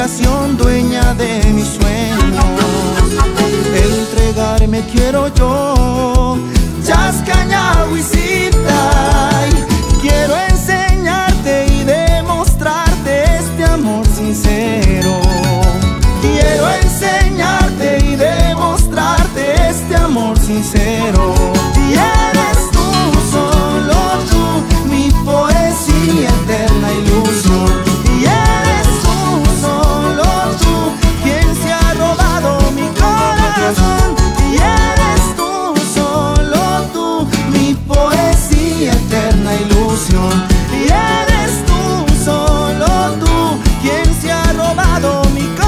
inspiración, dueña de mis sueños. Entregarme quiero yo, Chascañahuisita, y quiero enseñarte y demostrarte este amor sincero. Quiero enseñarte y demostrarte este amor sincero. Y eres tú, solo tú, mi poesía, eterna ilusión. Y eres tú, solo tú, quien se ha robado mi corazón. Y eres tú, solo tú, mi poesía, eterna ilusión. Y eres tú, solo tú, quien se ha robado mi corazón.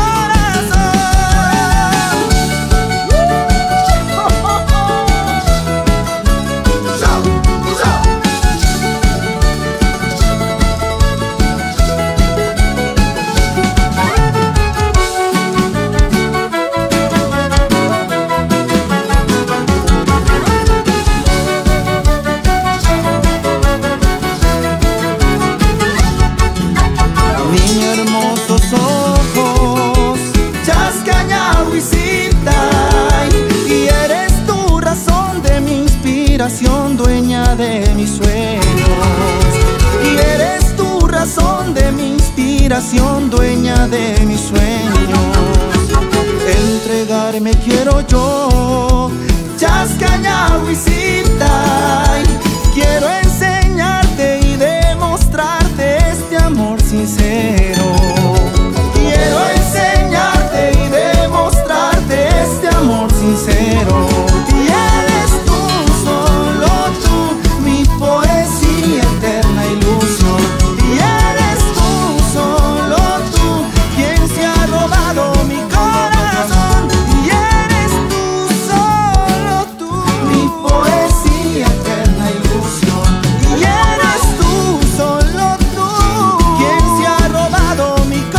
Ojos, Chascañahuisita, y eres tú razón de mi inspiración, dueña de mis sueños. Y eres tú razón de mi inspiración, dueña de mis sueños. Entregarme quiero yo, Chascañahuisita, y quiero enseñarte y demostrarte este amor sincero. Quiero enseñarte y demostrarte este amor sincero. Y eres tú, solo tú, mi poesía, eterna ilusión. Y eres tú, solo tú, quien se ha robado mi corazón. Y eres tú, solo tú, mi poesía, eterna ilusión. Y eres tú, solo tú, quien se ha robado mi corazón.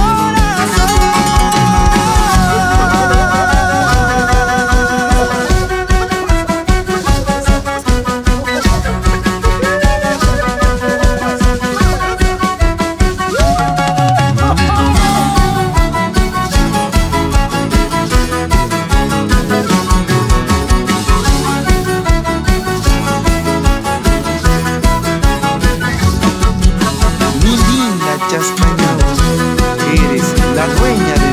Mi linda Chascañahui, eres la dueña de